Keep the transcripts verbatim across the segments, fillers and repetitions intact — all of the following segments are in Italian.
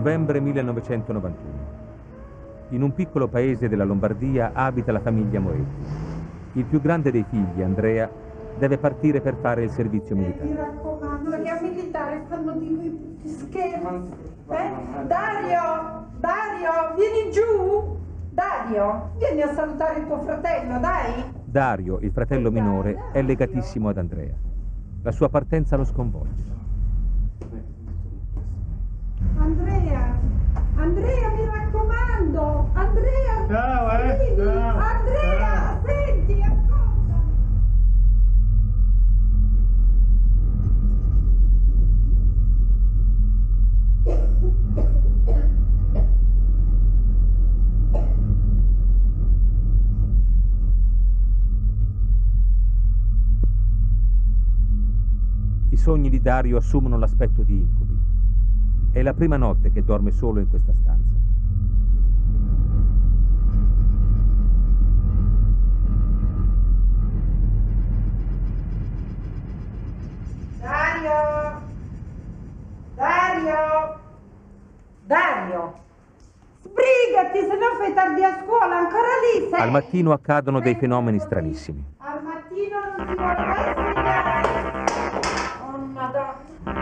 Novembre millenovecentonovantuno. In un piccolo paese della Lombardia abita la famiglia Moretti. Il più grande dei figli, Andrea, deve partire per fare il servizio militare. Mi raccomando, che a militare fanno di quei brutti scherzi. Eh? Dario, Dario, vieni giù. Dario, vieni a salutare il tuo fratello, dai. Dario, il fratello minore, è legatissimo ad Andrea. La sua partenza lo sconvolge. Andrea, Andrea, mi raccomando, Andrea, ciao, eh? Ciao. Andrea, Ciao. senti, ascolta. I sogni di Dario assumono l'aspetto di incubi. È la prima notte che dorme solo in questa stanza. Dario! Dario! Dario! Sbrigati, se no fai tardi a scuola, ancora lì sei! Al mattino accadono dei fenomeni stranissimi. Al mattino non si vuole mai svegliare! Oh, Madonna!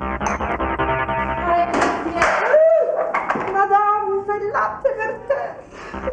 Eh, eh, Madonna, il latte per te!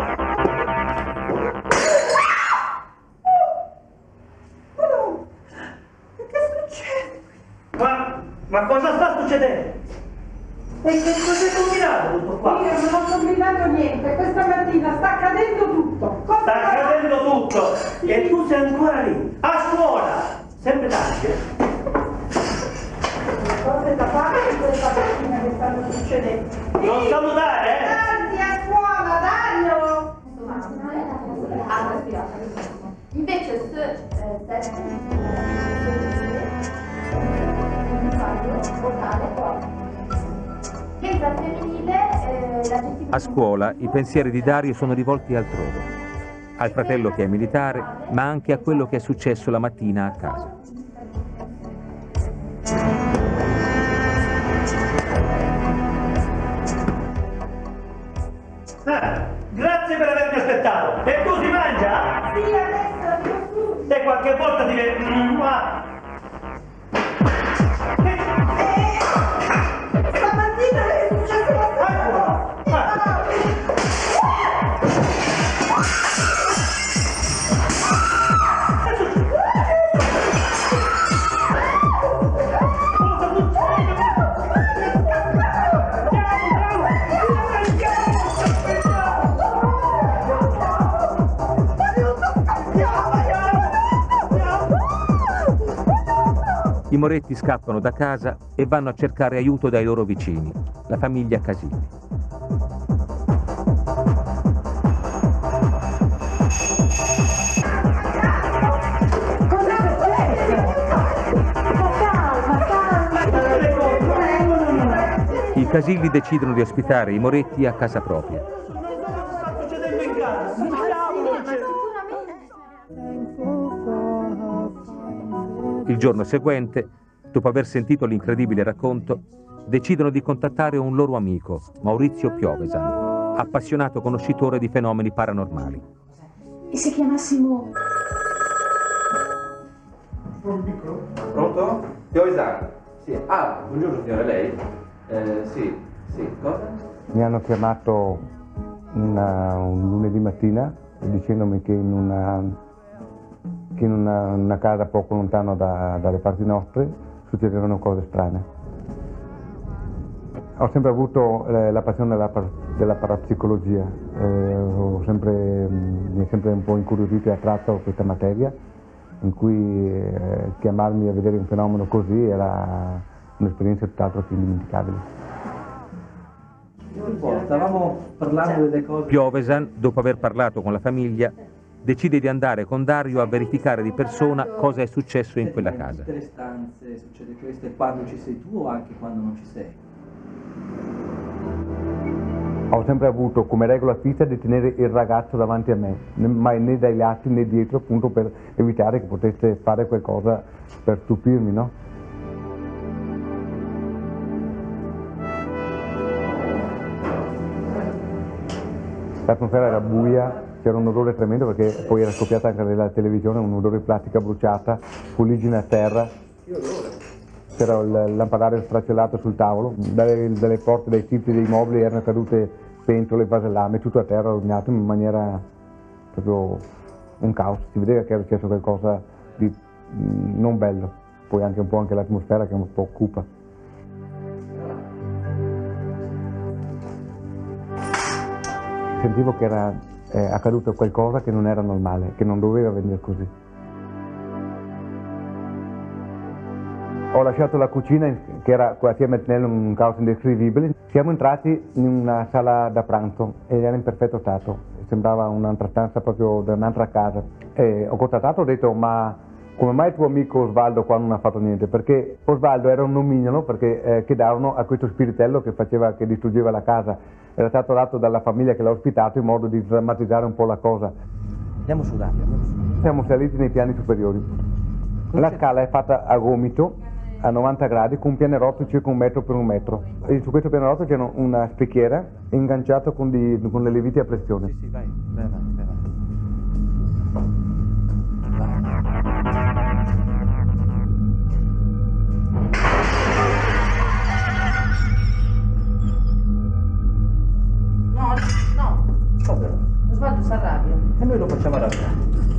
Madonna! Che succede? Ma, ma cosa sta succedendo? E che cosa hai combinato tutto qua? Io non ho combinato niente, questa mattina sta accadendo tutto. Cosa Sta fa- accadendo tutto Sì. e tu sei ancora lì, a scuola, sempre tardi. Cose da fare in questa mattina che stanno succedendo. Non Sì, salutare, eh? tardi a scuola, Dario! Ha respirato. Invece se mentre al femminile eh, l'aggettivo A scuola i pensieri di Dario sono rivolti altrove. Al fratello che è militare, ma anche a quello che è successo la mattina a casa. Ah, grazie per avermi aspettato. E tu si mangia? Sì, adesso arrivo su. E qualche volta ti viene... Mm, ma... Stamattina è successo la stessa cosa. Ah. I Moretti scappano da casa e vanno a cercare aiuto dai loro vicini, la famiglia Casilli. Cosa è successo? Calma, calma. I Casilli decidono di ospitare i Moretti a casa propria. Sta succedendo in casa? Il giorno seguente, dopo aver sentito l'incredibile racconto, decidono di contattare un loro amico, Maurizio Piovesan, appassionato conoscitore di fenomeni paranormali. E se chiamassimo... Pronto? Piovesan? Sì. Ah, buongiorno signore, lei? Eh, sì, sì, cosa? Mi hanno chiamato una, un lunedì mattina dicendomi che in una, che in una, una casa poco lontano da, dalle parti nostre succedevano cose strane. Ho sempre avuto eh, la passione della, della parapsicologia, eh, ho sempre, mi è sempre un po' incuriosito e attratto questa materia, in cui eh, chiamarmi a vedere un fenomeno così era un'esperienza tutt'altro che indimenticabile. Stavamo parlando delle cose... Piovesan, dopo aver parlato con la famiglia, decide di andare con Dario a verificare di persona cosa è successo in quella casa. In tutte le stanze succede questo quando ci sei tu o anche quando non ci sei? Ho sempre avuto come regola fissa di tenere il ragazzo davanti a me, né- mai né dai lati né dietro, appunto per evitare che potesse fare qualcosa per stupirmi, no? l'atmosfera era buia, c'era un odore tremendo perché poi era scoppiata anche nella televisione, un odore di plastica bruciata, fuliggine a terra, c'era il lampadario sfracellato sul tavolo, dalle, dalle porte, dai cipri dei mobili erano cadute pentole, vasellame, tutto a terra, rovinato in maniera proprio un caos, si vedeva che era successo qualcosa di mh, non bello, poi anche un po' anche l'atmosfera che è un po' cupa. Sentivo che era eh, accaduto qualcosa che non era normale, che non doveva venire così. Ho lasciato la cucina, che era qua assieme a Tinello un caos indescrivibile. Siamo entrati in una sala da pranzo ed era in perfetto stato. Sembrava un'altra stanza proprio da un'altra casa. E ho contattato e ho detto, ma come mai tuo amico Osvaldo qua non ha fatto niente? Perché Osvaldo era un nomignolo, perché eh, che davano a questo spiritello che, faceva, che distruggeva la casa. Era stato dato dalla famiglia che l'ha ospitato in modo di drammatizzare un po' la cosa. Andiamo su, Dario, andiamo su. Siamo saliti nei piani superiori. La scala è fatta a gomito, a novanta gradi, con un pianerottolo circa un metro per un metro. E su questo pianerottolo c'è una specchiera ingaggiata con, di, con delle viti a pressione. Sì, sì, vai, vai avanti, vai avanti. No, no. Cosa? Osvaldo si arrabbia. E noi lo facciamo arrabbiare.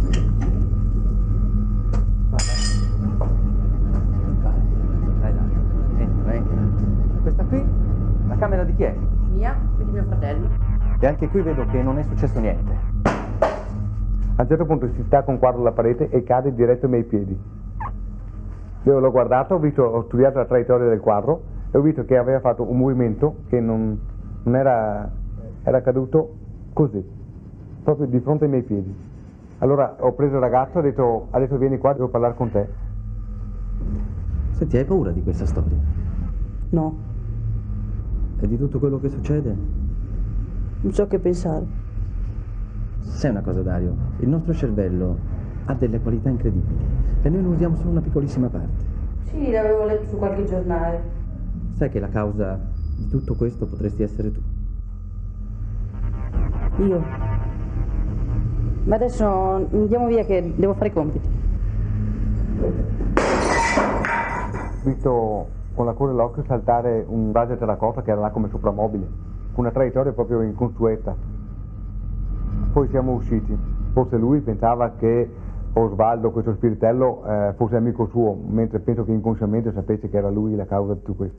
Dai, dai. Entra, entra. Questa qui, la camera di chi è? Mia e di mio fratello. E anche qui vedo che non è successo niente. A un certo punto si stacca un quadro alla parete e cade diretto ai miei piedi. Io l'ho guardato, ho, visto, ho studiato la traiettoria del quadro e ho visto che aveva fatto un movimento che non, non era, era caduto così, proprio di fronte ai miei piedi. Allora ho preso il ragazzo e ho detto, adesso vieni qua, devo parlare con te. Senti, hai paura di questa storia? No, E di tutto quello che succede? non so che pensare. Sai una cosa, Dario? Il nostro cervello ha delle qualità incredibili e noi ne usiamo solo una piccolissima parte. Sì, l'avevo letto su qualche giornale. Sai che la causa di tutto questo potresti essere tu? Io? Ma adesso andiamo via che devo fare i compiti. Ho visto con la coda dell'occhio saltare un raggio terracotta che era là come soprammobile, con una traiettoria proprio inconsueta. Poi siamo usciti. Forse lui pensava che Osvaldo, questo spiritello, eh, fosse amico suo, mentre penso che inconsciamente sapesse che era lui la causa di tutto questo.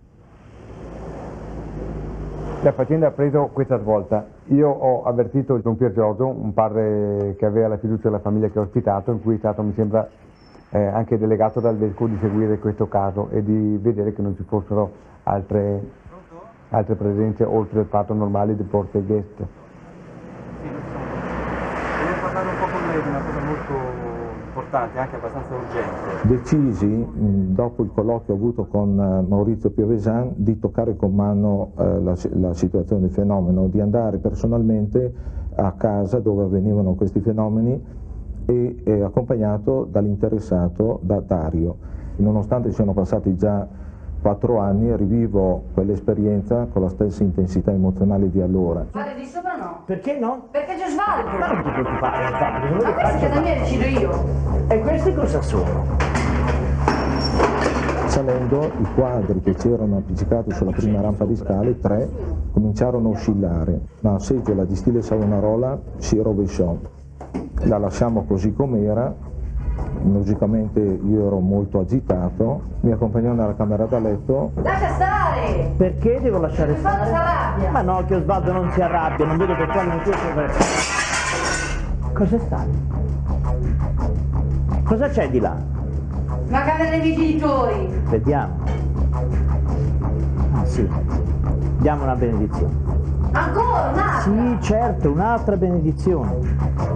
La faccenda ha preso questa svolta. Io ho avvertito Don Pier Giorgio, un padre che aveva la fiducia della famiglia che ho ospitato, in cui è stato, mi sembra, eh, anche delegato dal vescovo di seguire questo caso e di vedere che non ci fossero altre, altre presenze oltre il fatto normale di porte guest. Volevo parlare un po' con lei di una cosa molto importante, anche abbastanza urgente. Decisi, mh, dopo il colloquio avuto con uh, Maurizio Piovesan, di toccare con mano uh, la, la situazione del fenomeno, di andare personalmente a casa dove avvenivano questi fenomeni e eh, accompagnato dall'interessato, da Dario. Nonostante siano passati già quattro anni, rivivo quell'esperienza con la stessa intensità emozionale di allora. Fare di sopra no. Perché no? Perché c'è Osvaldo. Ma non ti preoccupare, Fabio. Ma questi casa mia decido io. E questi cosa sono? Salendo, i quadri che c'erano appiccicati sulla prima rampa di scale, tre, cominciarono a oscillare. La seggiola di stile Savonarola si rovesciò. La lasciamo così com'era. Logicamente io ero molto agitato, mi accompagnò nella camera da letto. Lascia stare! Perché devo lasciare Osvaldo stare? si arrabbia. Ma no, che Osvaldo non si arrabbia, non vedo per quale motivo per... Cos'è stato? Cosa c'è di là? La camera dei miei genitori. Vediamo. Ah sì, diamo una benedizione. Ancora un'altra? Sì, certo, un'altra benedizione.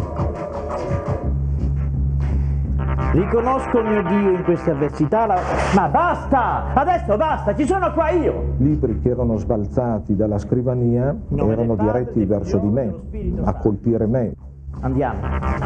Riconosco il mio Dio in queste avversità, la... ma basta! Adesso basta, ci sono qua io! Libri che erano sbalzati dalla scrivania erano diretti verso di me, a colpire me. Andiamo.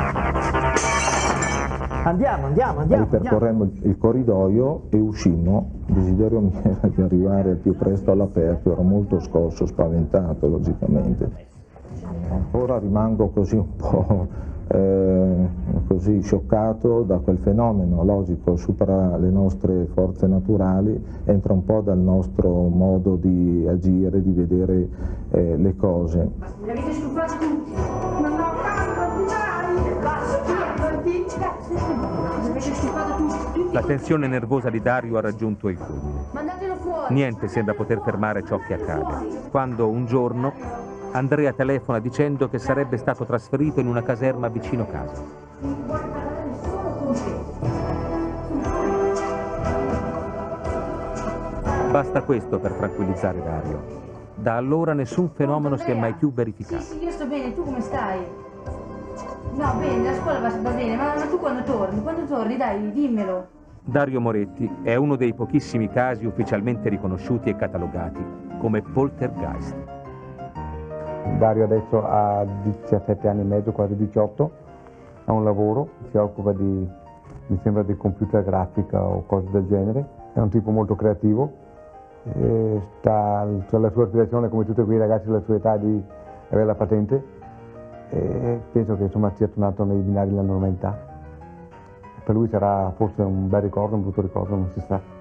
Andiamo, andiamo, andiamo. Ripercorremmo il, il corridoio e uscimmo. Il desiderio mio era di arrivare al più presto all'aperto, ero molto scosso, spaventato logicamente. Ancora rimango così un po' eh, così scioccato da quel fenomeno, logico, supera le nostre forze naturali, entra un po' dal nostro modo di agire, di vedere eh, le cose. Ma li avete stufati tutti? Ma no, calmati, dai! Basta, calmati! Li avete stufato tutti? tutti La tensione nervosa di Dario ha raggiunto il culmine. Mandatelo fuori! Niente sembra poter fermare ciò che accade, quando un giorno Andrea telefona dicendo che sarebbe stato trasferito in una caserma vicino casa. Non vuoi parlare solo con te. Basta questo per tranquillizzare Dario. Da allora nessun fenomeno si è mai più verificato. Sì, sì, io sto bene, tu come stai? No, bene, la scuola va sempre bene, ma, ma tu quando torni? Quando torni, dai, dimmelo. Dario Moretti è uno dei pochissimi casi ufficialmente riconosciuti e catalogati come poltergeist. Dario adesso ha diciassette anni e mezzo, quasi diciotto, ha un lavoro, si occupa di, mi sembra, di computer grafica o cose del genere, è un tipo molto creativo, e sta alla sua aspirazione, come tutti quei ragazzi della sua età, di avere la patente, e penso che insomma sia tornato nei binari della normalità. Per lui sarà forse un bel ricordo, un brutto ricordo, non si sa.